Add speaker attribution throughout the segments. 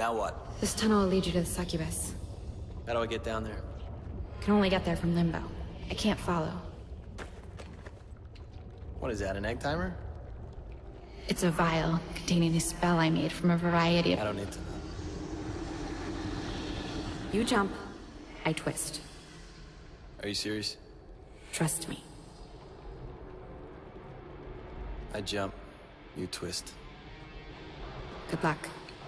Speaker 1: Now what?
Speaker 2: This tunnel will lead you to the succubus.
Speaker 1: How do I get down there?
Speaker 2: Can only get there from limbo. I can't follow.
Speaker 1: What is that, an egg timer?
Speaker 2: It's a vial containing a spell I made from a variety of...
Speaker 1: I don't need to know.
Speaker 2: You jump, I twist.
Speaker 1: Are you serious?
Speaker 2: Trust me.
Speaker 1: I jump, you twist.
Speaker 2: Good luck.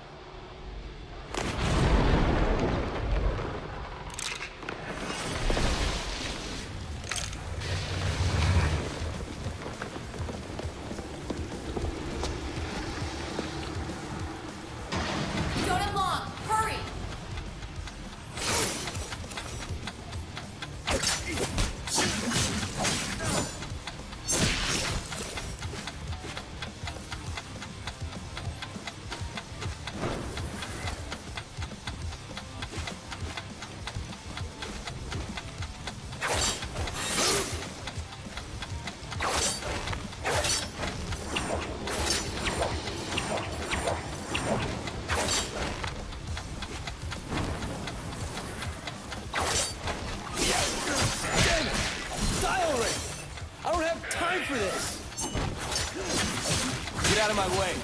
Speaker 1: Get out of my way.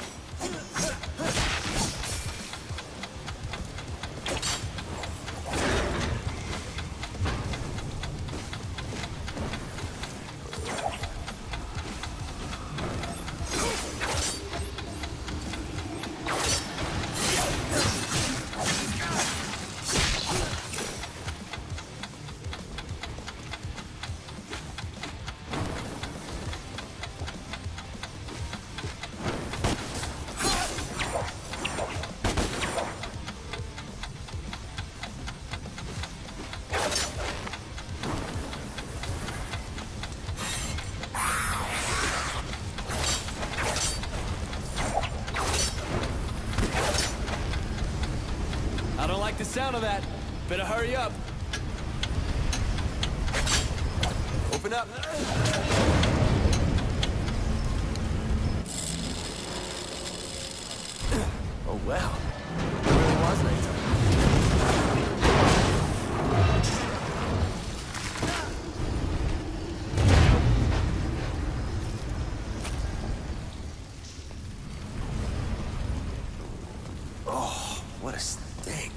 Speaker 1: The sound of that. Better hurry up. Open up. Oh wow. It really was nighttime. Oh, what a stink.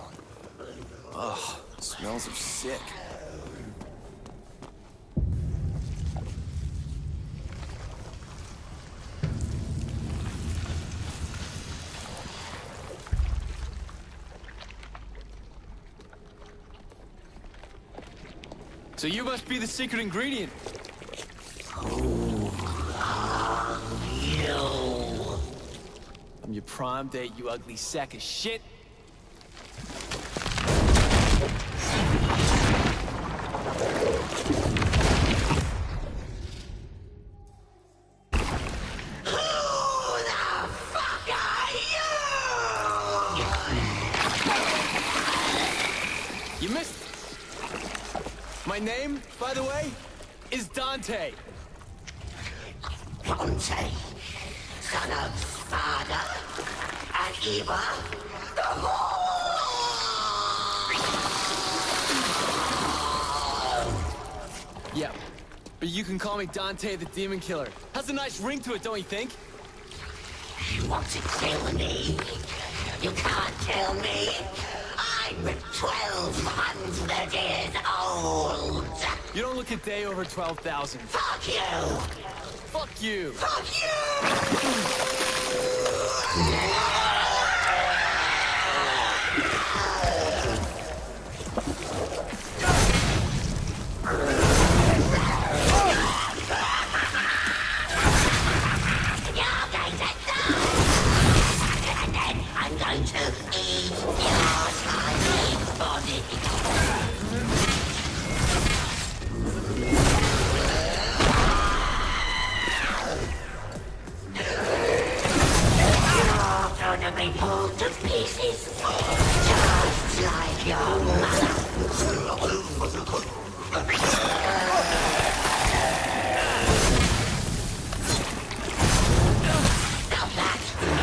Speaker 1: Ugh, smells are sick. So you must be the secret ingredient.
Speaker 3: Who are you?
Speaker 1: I'm your prom date, you ugly sack of shit. You missed it. My name, by the way, is Dante.
Speaker 3: Dante, son of Spada and Eva, the
Speaker 1: Yeah, but you can call me Dante the Demon Killer. Has a nice ring to it, don't you think?
Speaker 3: You want to kill me? You can't kill me. I'm 1,200 years old.
Speaker 1: You don't look a day over 12,000.
Speaker 3: Fuck you!
Speaker 1: Fuck you!
Speaker 3: Fuck you! I'm going to eat your tiny body. You're gonna be pulled to pieces, just like your mother. Stop that!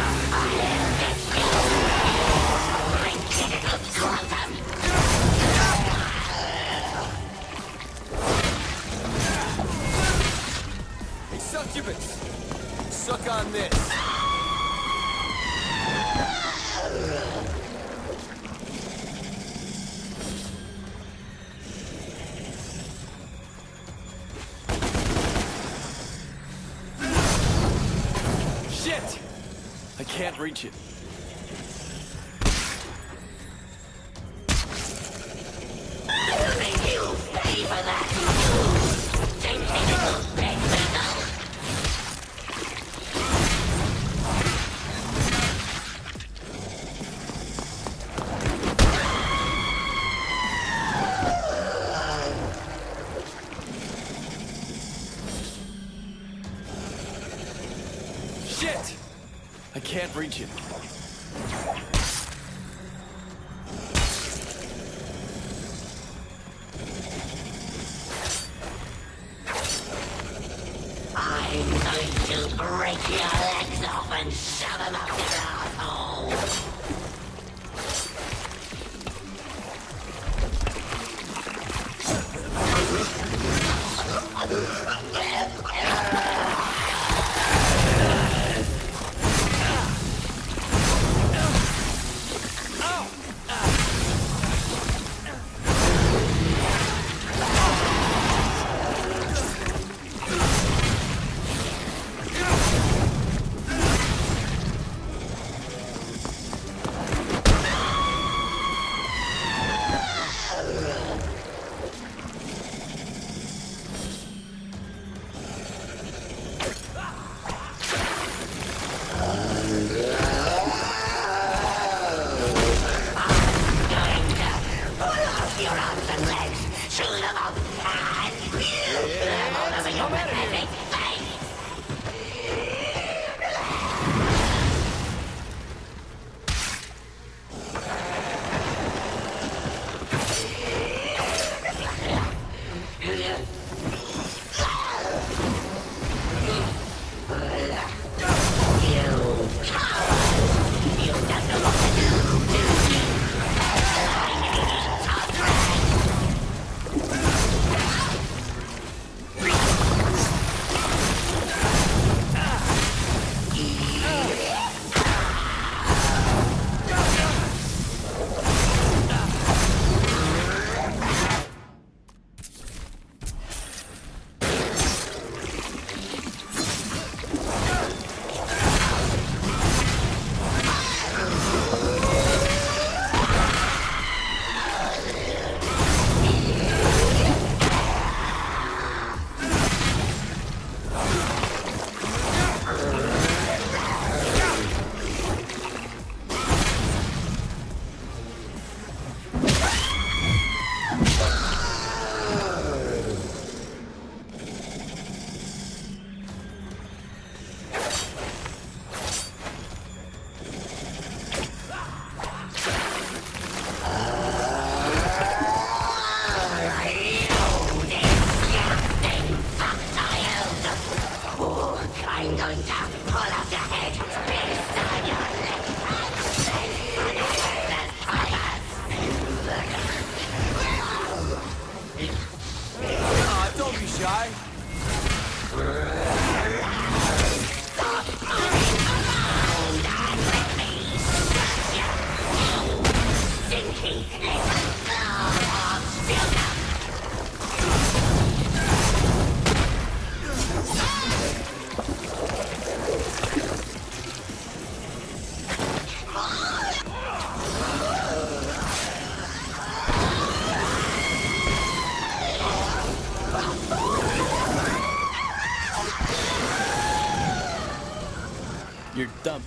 Speaker 1: Hey, succubus! Suck on this! Shit! I can't reach it.
Speaker 3: I'll make you pay for that, you tentacle pig beetle.
Speaker 1: Shit! I can't reach it.
Speaker 3: I'm going to break your legs off and shove them up your asshole. teeth. Still now.
Speaker 1: You're dumped.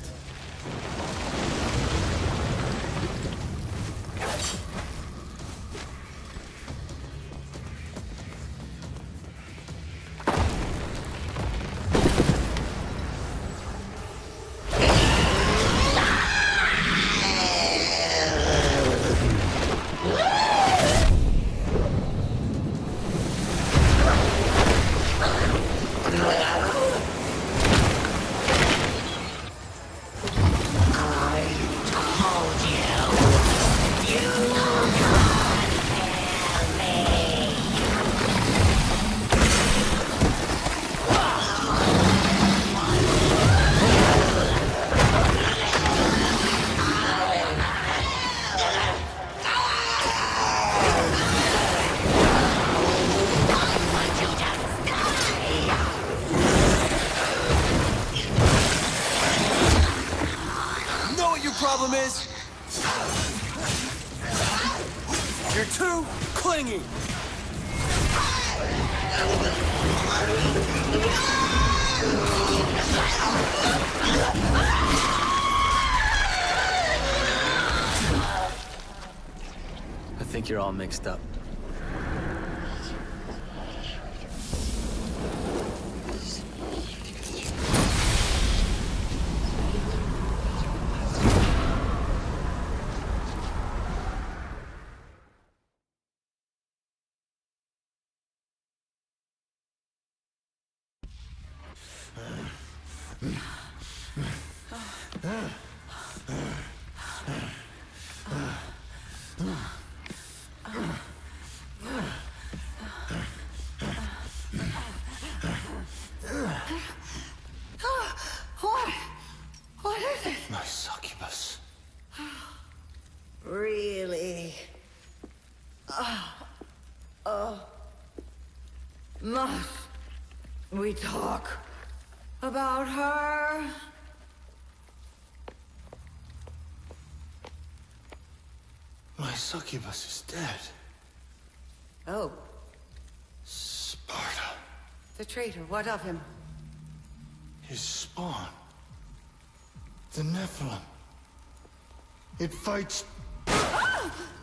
Speaker 1: Problem is, you're too clingy. I think you're all mixed up.
Speaker 2: What is it?
Speaker 1: My succubus.
Speaker 4: Really? Must we talk about her?
Speaker 1: My succubus is dead.
Speaker 4: Oh,
Speaker 1: Sparta.
Speaker 4: the traitor, what of him?
Speaker 1: His spawn. The Nephilim. It fights...